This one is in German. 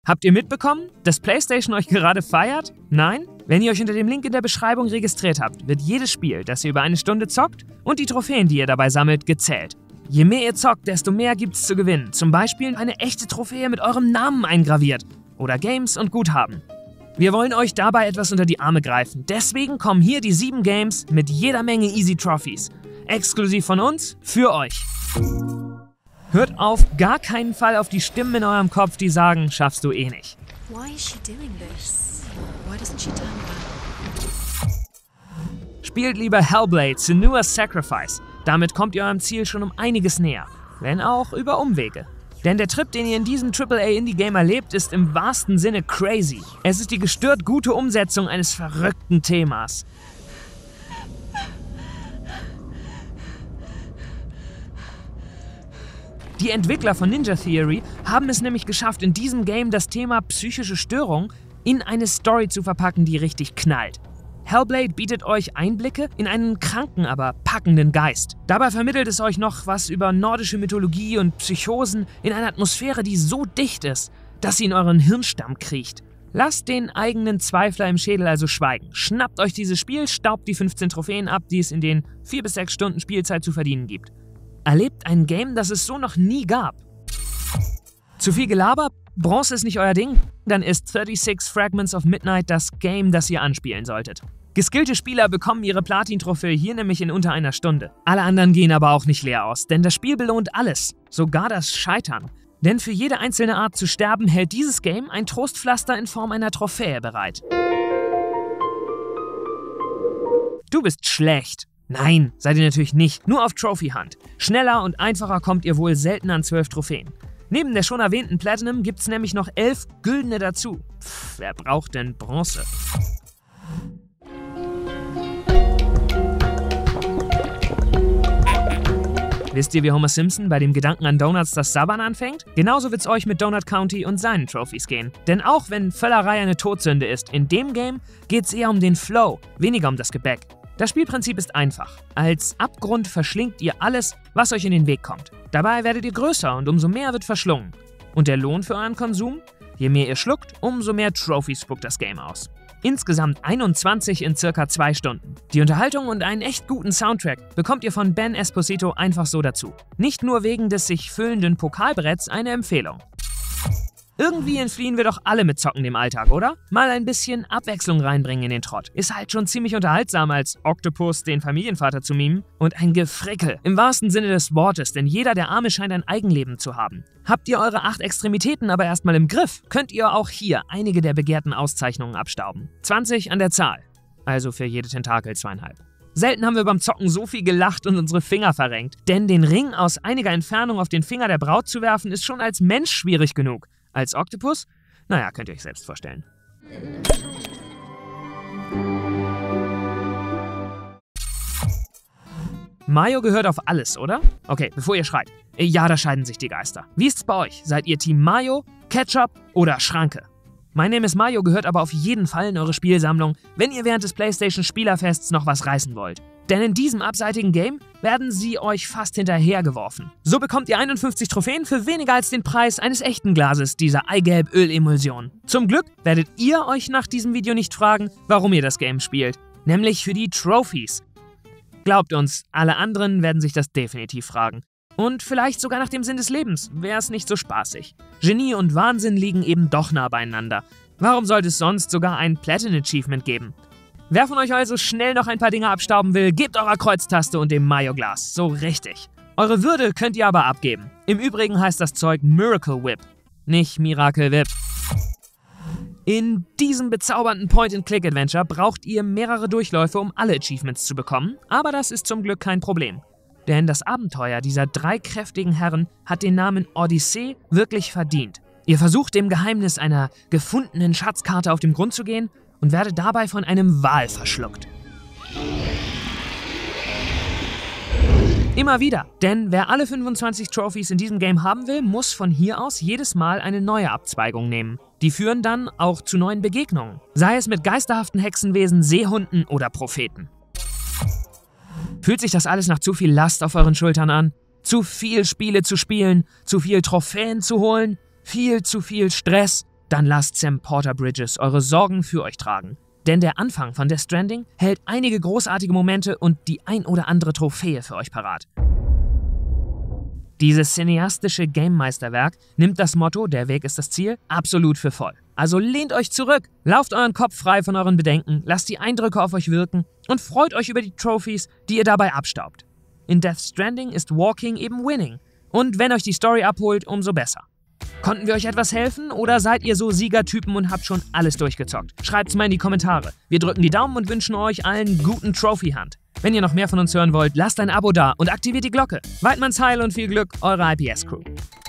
Habt ihr mitbekommen, dass PlayStation euch gerade feiert? Nein? Wenn ihr euch unter dem Link in der Beschreibung registriert habt, wird jedes Spiel, das ihr über eine Stunde zockt und die Trophäen, die ihr dabei sammelt, gezählt. Je mehr ihr zockt, desto mehr gibt's zu gewinnen. Zum Beispiel eine echte Trophäe mit eurem Namen eingraviert oder Games und Guthaben. Wir wollen euch dabei etwas unter die Arme greifen. Deswegen kommen hier die 7 Games mit jeder Menge Easy Trophies. Exklusiv von uns, für euch. Hört auf gar keinen Fall auf die Stimmen in eurem Kopf, die sagen, schaffst du eh nicht. Why is she doing this? Why doesn't she turn back? Spielt lieber Hellblade: Senua's Sacrifice. Damit kommt ihr eurem Ziel schon um einiges näher. Wenn auch über Umwege. Denn der Trip, den ihr in diesem AAA-Indie-Game erlebt, ist im wahrsten Sinne crazy. Es ist die gestört gute Umsetzung eines verrückten Themas. Die Entwickler von Ninja Theory haben es nämlich geschafft, in diesem Game das Thema psychische Störung in eine Story zu verpacken, die richtig knallt. Hellblade bietet euch Einblicke in einen kranken, aber packenden Geist. Dabei vermittelt es euch noch was über nordische Mythologie und Psychosen in einer Atmosphäre, die so dicht ist, dass sie in euren Hirnstamm kriecht. Lasst den eigenen Zweifler im Schädel also schweigen. Schnappt euch dieses Spiel, staubt die 15 Trophäen ab, die es in den 4 bis 6 Stunden Spielzeit zu verdienen gibt. Erlebt ein Game, das es so noch nie gab. Zu viel Gelaber? Bronze ist nicht euer Ding? Dann ist 36 Fragments of Midnight das Game, das ihr anspielen solltet. Geskillte Spieler bekommen ihre Platin-Trophäe hier nämlich in unter einer Stunde. Alle anderen gehen aber auch nicht leer aus, denn das Spiel belohnt alles, sogar das Scheitern. Denn für jede einzelne Art zu sterben hält dieses Game ein Trostpflaster in Form einer Trophäe bereit. Du bist schlecht. Nein, seid ihr natürlich nicht. Nur auf Trophy Hunt. Schneller und einfacher kommt ihr wohl selten an 12 Trophäen. Neben der schon erwähnten Platinum gibt es nämlich noch 11 güldene dazu. Wer braucht denn Bronze? Wisst ihr, wie Homer Simpson bei dem Gedanken an Donuts das Sabbern anfängt? Genauso wird's euch mit Donut County und seinen Trophies gehen. Denn auch wenn Völlerei eine Todsünde ist, in dem Game geht's eher um den Flow, weniger um das Gebäck. Das Spielprinzip ist einfach. Als Abgrund verschlingt ihr alles, was euch in den Weg kommt. Dabei werdet ihr größer und umso mehr wird verschlungen. Und der Lohn für euren Konsum? Je mehr ihr schluckt, umso mehr Trophies spuckt das Game aus. Insgesamt 21 in circa 2 Stunden. Die Unterhaltung und einen echt guten Soundtrack bekommt ihr von Ben Esposito einfach so dazu. Nicht nur wegen des sich füllenden Pokalbretts eine Empfehlung. Irgendwie entfliehen wir doch alle mit Zocken dem Alltag, oder? Mal ein bisschen Abwechslung reinbringen in den Trott. Ist halt schon ziemlich unterhaltsam, als Octopus den Familienvater zu mimen. Und ein Gefrickel, im wahrsten Sinne des Wortes, denn jeder der Arme scheint ein Eigenleben zu haben. Habt ihr eure 8 Extremitäten aber erstmal im Griff, könnt ihr auch hier einige der begehrten Auszeichnungen abstauben. 20 an der Zahl. Also für jede Tentakel 2,5. Selten haben wir beim Zocken so viel gelacht und unsere Finger verrenkt. Denn den Ring aus einiger Entfernung auf den Finger der Braut zu werfen, ist schon als Mensch schwierig genug. Als Oktopus? Naja, könnt ihr euch selbst vorstellen. Mayo gehört auf alles, oder? Okay, bevor ihr schreit. Ja, da scheiden sich die Geister. Wie ist's bei euch? Seid ihr Team Mayo, Ketchup oder Schranke? Mein Name ist Mayo gehört aber auf jeden Fall in eure Spielsammlung, wenn ihr während des PlayStation Spielerfests noch was reißen wollt. Denn in diesem abseitigen Game werden sie euch fast hinterhergeworfen. So bekommt ihr 51 Trophäen für weniger als den Preis eines echten Glases dieser Eigelb-Öl-Emulsion. Zum Glück werdet ihr euch nach diesem Video nicht fragen, warum ihr das Game spielt. Nämlich für die Trophies. Glaubt uns, alle anderen werden sich das definitiv fragen. Und vielleicht sogar nach dem Sinn des Lebens, wäre es nicht so spaßig. Genie und Wahnsinn liegen eben doch nah beieinander. Warum sollte es sonst sogar ein Platin-Achievement geben? Wer von euch also schnell noch ein paar Dinge abstauben will, gebt eurer Kreuztaste und dem Mayo-Glas. So richtig. Eure Würde könnt ihr aber abgeben. Im Übrigen heißt das Zeug Miracle Whip, nicht Miracle Whip. In diesem bezaubernden Point-and-Click-Adventure braucht ihr mehrere Durchläufe, um alle Achievements zu bekommen, aber das ist zum Glück kein Problem. Denn das Abenteuer dieser 3 kräftigen Herren hat den Namen Odyssee wirklich verdient. Ihr versucht dem Geheimnis einer gefundenen Schatzkarte auf den Grund zu gehen und werdet dabei von einem Wal verschluckt. Immer wieder, denn wer alle 25 Trophies in diesem Game haben will, muss von hier aus jedes Mal eine neue Abzweigung nehmen. Die führen dann auch zu neuen Begegnungen, sei es mit geisterhaften Hexenwesen, Seehunden oder Propheten. Fühlt sich das alles nach zu viel Last auf euren Schultern an? Zu viel Spiele zu spielen, zu viel Trophäen zu holen, viel zu viel Stress? Dann lasst Sam Porter-Bridges eure Sorgen für euch tragen. Denn der Anfang von Death Stranding hält einige großartige Momente und die ein oder andere Trophäe für euch parat. Dieses cineastische Game-Meisterwerk nimmt das Motto „Der Weg ist das Ziel" absolut für voll. Also lehnt euch zurück, lauft euren Kopf frei von euren Bedenken, lasst die Eindrücke auf euch wirken und freut euch über die Trophies, die ihr dabei abstaubt. In Death Stranding ist Walking eben Winning. Und wenn euch die Story abholt, umso besser. Konnten wir euch etwas helfen oder seid ihr so Siegertypen und habt schon alles durchgezockt? Schreibt's mal in die Kommentare. Wir drücken die Daumen und wünschen euch allen guten Trophy-Hunt. Wenn ihr noch mehr von uns hören wollt, lasst ein Abo da und aktiviert die Glocke. Weidmanns Heil und viel Glück, eure IPS-Crew.